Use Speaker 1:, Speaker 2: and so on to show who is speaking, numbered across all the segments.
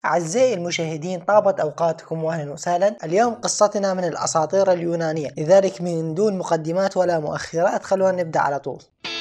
Speaker 1: أعزائي المشاهدين، طابت أوقاتكم وأهلا وسهلا. اليوم قصتنا من الأساطير اليونانية، لذلك من دون مقدمات ولا مؤخرات خلونا نبدأ على طول.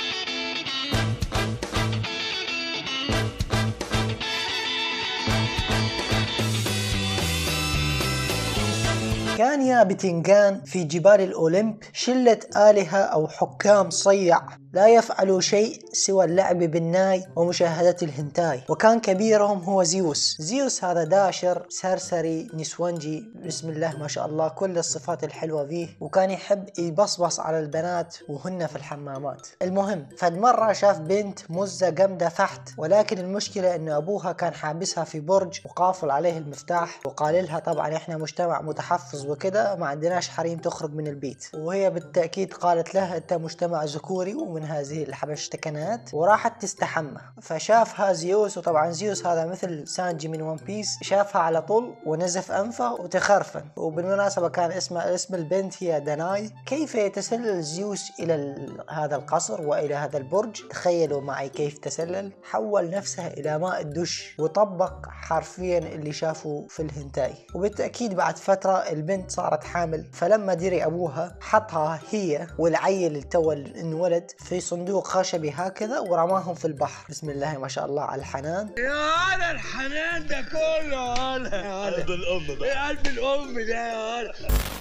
Speaker 1: كان يا بتنجان في جبال الأولمب شلة آلهة أو حكام صيع لا يفعلوا شيء سوى اللعب بالناي ومشاهدة الهنتاي، وكان كبيرهم هو زيوس. زيوس هذا داشر سرسري نسوانجي، بسم الله ما شاء الله كل الصفات الحلوة فيه، وكان يحب يبصبص على البنات وهن في الحمامات. المهم فد مرة شاف بنت مزة جامدة فحت، ولكن المشكلة انه ابوها كان حابسها في برج وقافل عليه المفتاح، وقال لها طبعا احنا مجتمع متحفظ وكده ما عندناش حريم تخرج من البيت، وهي بالتأكيد قالت له انت مجتمع ذكوري ومن هذه الحبشتكنات، وراحت تستحمى. فشافها زيوس، وطبعا زيوس هذا مثل سانجي من ون بيس، شافها على طول ونزف انفه وتخرفن. وبالمناسبة كان اسم البنت هي داناي. كيف يتسلل زيوس الى هذا القصر والى هذا البرج؟ تخيلوا معي كيف تسلل. حول نفسه الى ماء الدش وطبق حرفيا اللي شافه في الهنتاي. وبالتأكيد بعد فترة البنت صارت حامل، فلما دري ابوها حطها هي والعيل اللي تو انولد في صندوق خشبي هكذا ورماهم في البحر. بسم الله ما شاء الله على الحنان.
Speaker 2: يا هلا الحنان ده كله، هلا قلب الام ده، قلب الام ده يا هلا.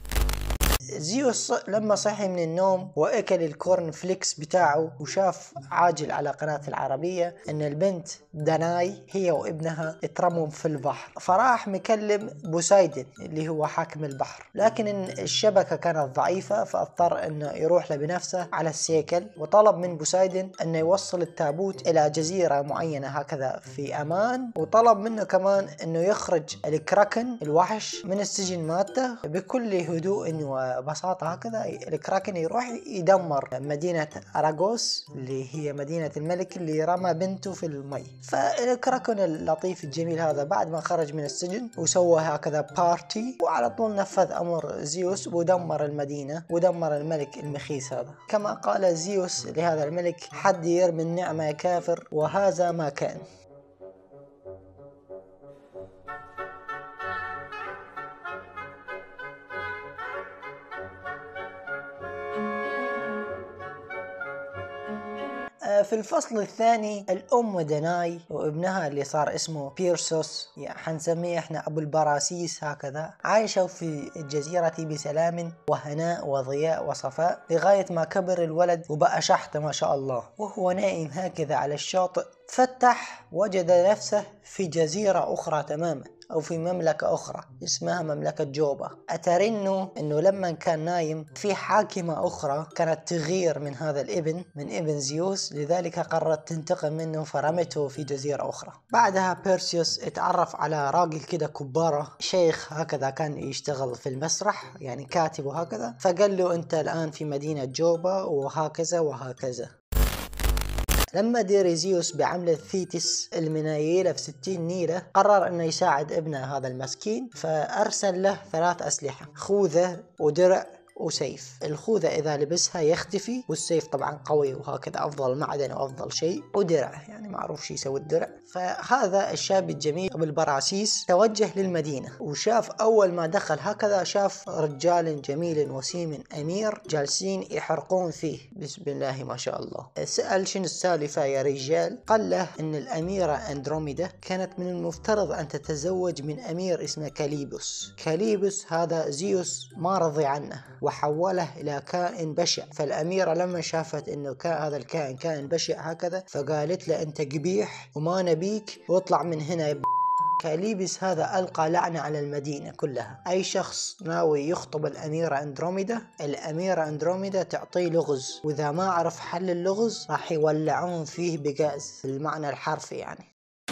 Speaker 1: زيوس لما صحي من النوم واكل الكورن فليكس بتاعه وشاف عاجل على قناة العربية ان البنت داناي هي وابنها اترموا في البحر، فراح مكلم بوسايدن اللي هو حاكم البحر، لكن إن الشبكة كانت ضعيفة فاضطر انه يروح بنفسه على السيكل، وطلب من بوسايدن انه يوصل التابوت الى جزيرة معينة هكذا في امان، وطلب منه كمان انه يخرج الكراكن الوحش من السجن مالته بكل هدوء وبساطة هكذا. الكراكن يروح يدمر مدينة أراغوس اللي هي مدينة الملك اللي رمى بنته في المي. فالكراكن اللطيف الجميل هذا بعد ما خرج من السجن وسوى هكذا بارتي، وعلى طول نفذ أمر زيوس ودمر المدينة ودمر الملك المخيس هذا. كما قال زيوس لهذا الملك: حد يرمي النعمة يا كافر، وهذا ما كان. في الفصل الثاني الأم داناي وابنها اللي صار اسمه بيرسوس، يعني حنسميه احنا أبو البراسيس هكذا، عايشوا في الجزيرة بسلام وهناء وضياء وصفاء لغاية ما كبر الولد وبقى شحط ما شاء الله. وهو نائم هكذا على الشاطئ فتح وجد نفسه في جزيرة أخرى تماما، أو في مملكة أخرى اسمها مملكة جوبا. أترنوا أنه لما كان نايم في حاكمة أخرى كانت تغير من هذا الابن، من ابن زيوس، لذلك قررت تنتقم منه فرمته في جزيرة أخرى. بعدها بيرسيوس اتعرف على راجل كده كبارة، شيخ هكذا كان يشتغل في المسرح يعني كاتب وهكذا، فقال له أنت الآن في مدينة جوبا وهكذا وهكذا. لما دير زيوس بعملة ثيتس المنايلة في 60 نيلة قرر انه يساعد ابنه هذا المسكين، فارسل له 3 اسلحة: خوذة ودرع وسيف. الخوذة إذا لبسها يختفي، والسيف طبعا قوي وهكذا أفضل معدن وأفضل شيء، ودرع يعني معروف شي يسوي الدرع. فهذا الشاب الجميل أبو البراسيس توجه للمدينة، وشاف أول ما دخل هكذا شاف رجال جميل وسيم أمير جالسين يحرقون فيه. بسم الله ما شاء الله. سأل شنو السالفة يا رجال؟ قال له إن الأميرة أندروميدا كانت من المفترض أن تتزوج من أمير اسمه كاليبوس. كاليبوس هذا زيوس ما رضي عنه وحوله إلى كائن بشع، فالأميرة لما شافت إنه هذا الكائن كائن بشع هكذا فقالت له أنت قبيح وما نبيك واطلع من هنا يا كاليبس. هذا ألقى لعنة على المدينة كلها. أي شخص ناوي يخطب الأميرة أندروميدا، الأميرة أندروميدا تعطيه لغز، وإذا ما عرف حل اللغز راح يولعون فيه بغاز بالمعنى الحرفي يعني.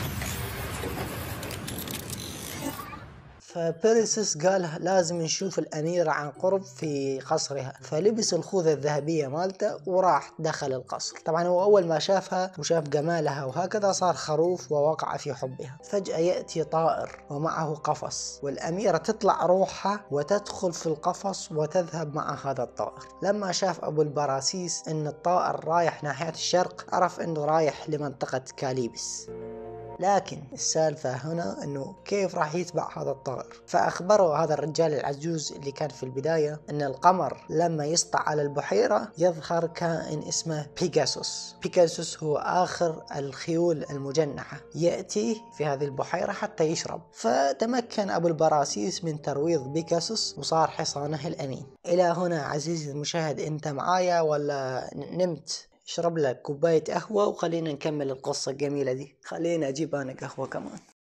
Speaker 1: فبيرسيس قال لازم نشوف الأميرة عن قرب في قصرها، فلبس الخوذة الذهبية مالته وراح دخل القصر. طبعا هو أول ما شافها وشاف جمالها وهكذا صار خروف ووقع في حبها. فجأة يأتي طائر ومعه قفص، والأميرة تطلع روحها وتدخل في القفص وتذهب مع هذا الطائر. لما شاف أبو البراسيس أن الطائر رايح ناحية الشرق عرف أنه رايح لمنطقة كاليبس. لكن السالفة هنا انه كيف راح يتبع هذا الطائر. فاخبروا هذا الرجال العجوز اللي كان في البداية ان القمر لما يسطع على البحيرة يظهر كائن اسمه بيغاسوس. بيغاسوس هو اخر الخيول المجنحة يأتي في هذه البحيرة حتى يشرب. فتمكن ابو البراسيس من ترويض بيغاسوس وصار حصانه الامين. الى هنا عزيزي المشاهد انت معايا ولا نمت؟ اشرب لك كوباية قهوة وخلينا نكمل القصة الجميلة دي. خلينا اجيب انا قهوة كمان.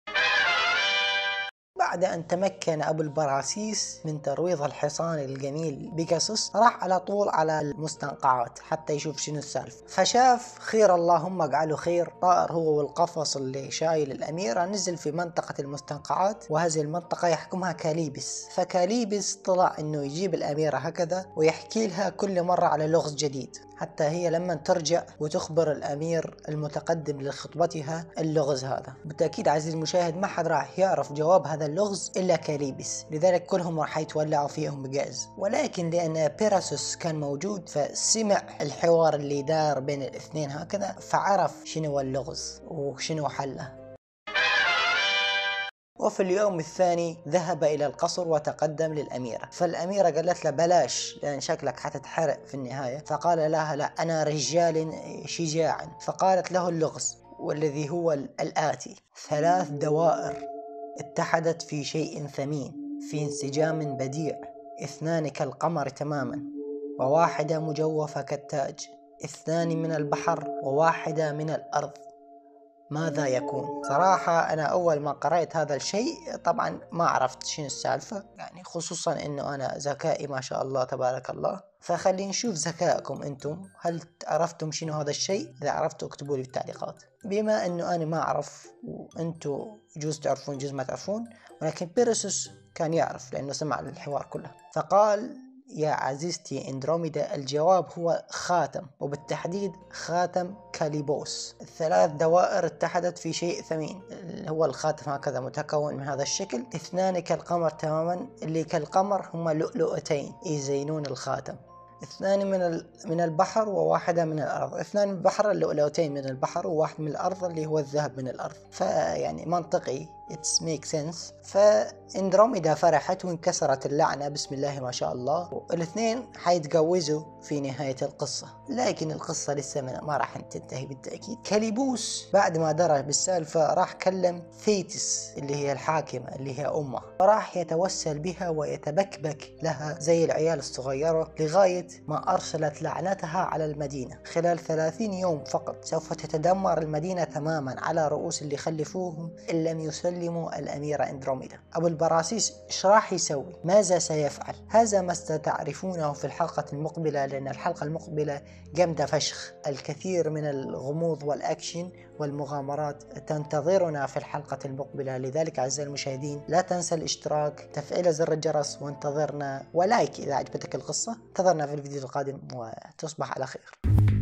Speaker 1: بعد أن تمكن أبو البراسيس من ترويض الحصان الجميل بيغاسوس راح على طول على المستنقعات حتى يشوف شنو السالفة. فشاف خير اللهم اجعله خير، طائر هو والقفص اللي شايل الأميرة نزل في منطقة المستنقعات، وهذه المنطقة يحكمها كاليبس. فكاليبس طلع إنه يجيب الأميرة هكذا ويحكي لها كل مرة على لغز جديد حتى هي لما ترجع وتخبر الأمير المتقدم لخطبتها اللغز هذا. بالتأكيد عزيزي المشاهد ما حد راح يعرف جواب هذا اللغز إلا كاليبس، لذلك كلهم راح يتولعوا فيهم بجاز. ولكن لأن بيراسوس كان موجود فسمع الحوار اللي دار بين الاثنين هكذا، فعرف شنو اللغز وشنو حله. وفي اليوم الثاني ذهب إلى القصر وتقدم للأميرة. فالأميرة قالت له بلاش لأن شكلك حتتحرق في النهاية. فقال لها لا أنا رجال شجاع. فقالت له اللغز والذي هو الآتي: 3 دوائر اتحدت في شيء ثمين في انسجام بديع، 2 كالقمر تماما، و1 مجوفة كالتاج، 2 من البحر و1 من الأرض، ماذا يكون؟ صراحة أنا أول ما قرأت هذا الشيء طبعا ما عرفت شنو السالفة، يعني خصوصا أنه أنا ذكائي ما شاء الله تبارك الله. فخلينا نشوف ذكائكم أنتم، هل عرفتم شنو هذا الشيء؟ إذا عرفتوا اكتبوا لي في التعليقات. بما أنه أنا ما أعرف وأنتم جوز تعرفون جوز ما تعرفون، ولكن بيرسوس كان يعرف لأنه سمع الحوار كله. فقال: يا عزيزتي اندروميدا، الجواب هو خاتم، وبالتحديد خاتم كاليبوس. 3 دوائر اتحدت في شيء ثمين اللي هو الخاتم هكذا متكون من هذا الشكل. 2 كالقمر تماما، اللي كالقمر هما لؤلؤتين يزينون الخاتم. 2 من البحر و1 من الأرض. 2 من البحر اللؤلؤتين من البحر، و1 من الأرض اللي هو الذهب من الأرض. فيعني منطقي، it's make sense. فاندروميدا فرحت وانكسرت اللعنة بسم الله ما شاء الله، والاثنين حيتجوزوا في نهاية القصة. لكن القصة لسه ما راح تنتهي بالتأكيد. كاليبوس بعد ما درى بالسالفة راح كلم ثيتس اللي هي الحاكمة اللي هي أمه، راح يتوسل بها ويتبكبك لها زي العيال الصغيرة لغاية ما أرسلت لعنتها على المدينة. خلال 30 يوم فقط سوف تتدمر المدينة تماما على رؤوس اللي خلفوهم إن لم يسلموا الأميرة اندروميدا. أبو البراسيس إيش راح يسوي؟ ماذا سيفعل؟ هذا ما ستعرفونه في الحلقة المقبلة، لأن الحلقة المقبلة جامدة فشخ. الكثير من الغموض والأكشن والمغامرات تنتظرنا في الحلقة المقبلة. لذلك أعزائي المشاهدين لا تنسى الاشتراك، تفعيل زر الجرس، وانتظرنا، ولايك إذا عجبتك القصة. انتظرنا في الفيديو القادم وتصبح على خير.